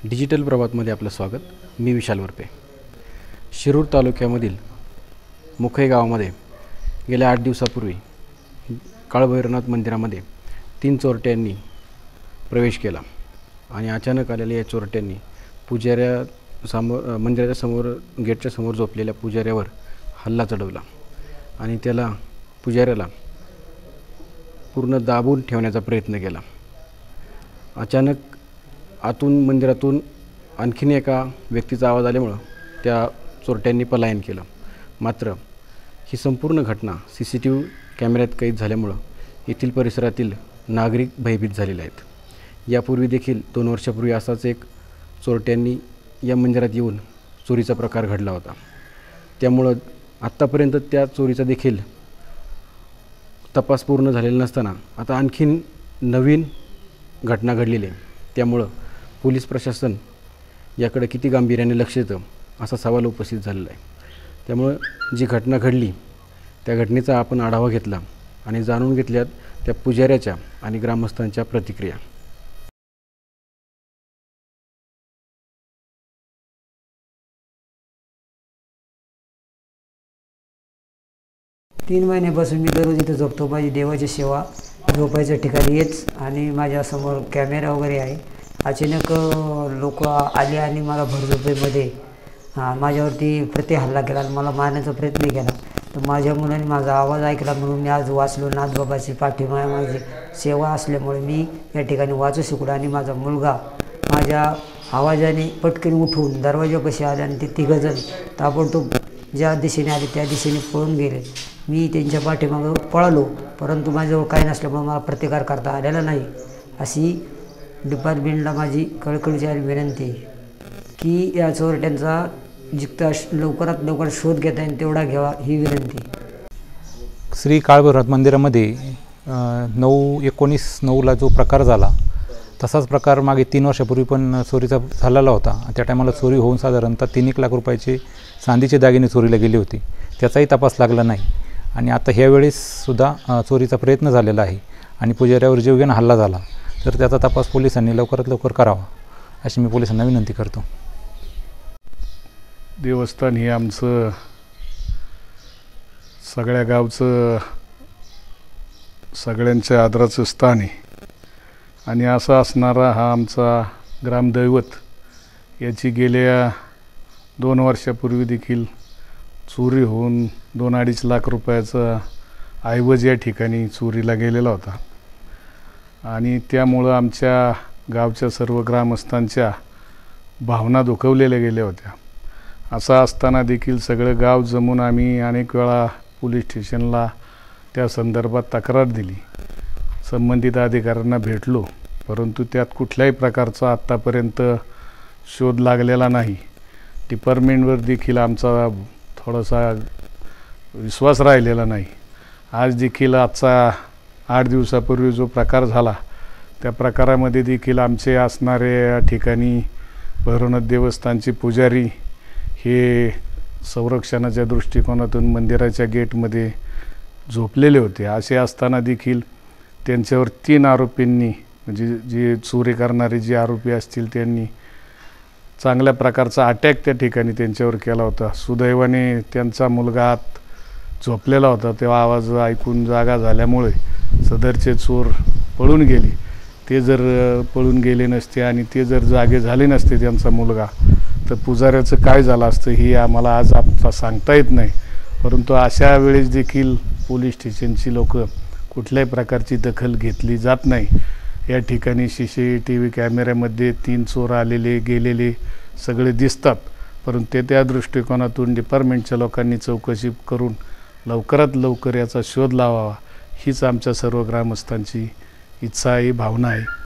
Digital प्रभातमध्ये आपलं स्वागत. मी विशाल वरपे. शिरूर तालुक्यामधील मुखई गावामध्ये गेल्या 8 दिवसापूर्वी काळभैरवनाथ मंदिरामध्ये 3 चोरट्यांनी प्रवेश केला आणि अचानक आलेल्या या चोरट्यांनी मंदिराच्या समोर गेटच्या समोर झोपलेल्या पुजाऱ्यावर हल्ला चढवला आणि पुजाऱ्याला पूर्ण दाबून ठेवण्याचा प्रयत्न केला. अचानक मंदिरातून आणखीन एका व्यक्तीचा आवाज आल्यामुळं त्या चोरट्यांनी पलायन केलं. मात्र ही संपूर्ण घटना CCTV कॅमेऱ्यात कैद झाल्यामुळं येथील परिसरातील नागरिक भयभीत झालेले आहेत. यापूर्वी देखील 2 वर्षापूर्वी असाच एक चोरट्यांनी या मंदिरात येऊन चोरीचा प्रकार घडला होता. त्यामुळं आत्तापर्यंत त्या चोरीचा देखील तपास पूर्ण झालेला नसताना आता आणखीन नवीन घटना घडलेली आहे. त्यामुळं पोलीस प्रशासन याकडे किती गांभीर्याने लक्ष देतं असा सवाल उपस्थित झालेला आहे. त्यामुळं जी घटना घडली त्या घटनेचा आपण आढावा घेतला आणि जाणून घेतल्यात त्या पुजाऱ्याच्या आणि ग्रामस्थांच्या प्रतिक्रिया. 3 महिन्यापासून मी दररोज इथं झोपतो. माझी देवाची सेवा झोपायच्या ठिकाणी येच आणि माझ्यासमोर कॅमेरा वगैरे आहे. अचानक लोक आले आणि मला भरझोपेमध्ये माझ्यावरती हल्ला केला आणि मला मारण्याचा प्रयत्न केला. तर माझ्या मुलांनी माझा आवाज ऐकला म्हणून मी आज वाचलो. नाथबाबाची पाठीमागे माझी सेवा असल्यामुळे मी या ठिकाणी वाचू शिकलो आणि माझा मुलगा माझ्या आवाजाने पटकन उठून दरवाजापाशी आले आणि ते 3 जण ताबडतोब ज्या दिशेने आले त्या दिशेने पळून गेले. मी त्यांच्या पाठीमागं पळालो, परंतु माझ्याजवळ काही नसल्यामुळे मला प्रतिकार करता आलेला नाही. अशी डिपार्टमेंटला माझी कळकळीची विनंती आहे की या चोरट्यांचा जितका लवकरात लवकर शोध घेता येईल तेवढा घ्यावा ही विनंती. श्री काळभैरवनाथ मंदिरामध्ये 9/19/9ला जो प्रकार झाला तसाच प्रकार मागे 3 वर्षापूर्वी पण चोरीचा झालेला होता. त्या टायमाला चोरी होऊन साधारणतः 3-1 लाख रुपयाचे चांदीचे दागिने चोरीला गेले होते. त्याचाही तपास लागला नाही आणि आता ह्यावेळेससुद्धा चोरीचा प्रयत्न झालेला आहे आणि पुजाऱ्यावर जीवघेणा हल्ला झाला. तर त्याचा तपास पोलिसांनी लवकरात लवकर करावा अशी मी पोलिसांना विनंती करतो. देवस्थान हे आमचं सगळ्या गावचं सगळ्यांच्या आदराचं स्थान आहे आणि असा असणारा हा आमचा ग्रामदैवत याची गेल्या 2 वर्षापूर्वी देखील चोरी होऊन 2-2.5 लाख रुपयाचा ऐवज या ठिकाणी चोरीला गेलेला होता आणि त्यामुळं आमच्या गावच्या सर्व ग्रामस्थांच्या भावना दुखवलेल्या गेल्या होत्या. असं असताना देखील सगळं गाव जमून आम्ही अनेक वेळा पोलीस स्टेशनला त्या संदर्भात तक्रार दिली. संबंधित अधिकाऱ्यांना भेटलो, परंतु त्यात कुठल्याही प्रकारचा आत्तापर्यंत शोध लागलेला नाही. डिपार्टमेंटवर देखील आमचा थोडासा विश्वास राहिलेला नाही. आज देखील आजचा 8 दिवसापूर्वी जो प्रकार झाला त्या प्रकारामध्ये देखील आमचे असणारे या ठिकाणी भैरवनाथ देवस्थानचे पुजारी हे संरक्षणाच्या दृष्टिकोनातून मंदिराच्या गेटमध्ये झोपलेले होते. असे असताना देखील त्यांच्यावर 3 आरोपींनी म्हणजे जे चोरी करणारे जे आरोपी असतील त्यांनी चांगल्या प्रकारचा अटॅक त्या ठिकाणी त्यांच्यावर केला होता. सुदैवाने त्यांचा मुलगा आत झोपलेला होता. तेव्हा आवाज ऐकून जागा झाल्यामुळे सदरचे चोर पळून गेले. ते जर पळून गेले नसते आणि ते जर जागे झाले नसते त्यांचा मुलगा, तर पुजाऱ्याचं काय झालं असतं हे आम्हाला आज सांगता येत नाही. परंतु अशा वेळेस देखील पोलीस स्टेशनची लोक कुठल्याही प्रकारची दखल घेतली जात नाही. या ठिकाणी CCTV कॅमेऱ्यामध्ये 3 चोर आलेले गेलेले सगळे दिसतात, परंतु ते त्या दृष्टिकोनातून डिपार्टमेंटच्या लोकांनी चौकशी करून लवकरात लवकर याचा शोध लावावा हीच आमच्या सर्व ग्रामस्थांची इच्छा आहे, भावना आहे.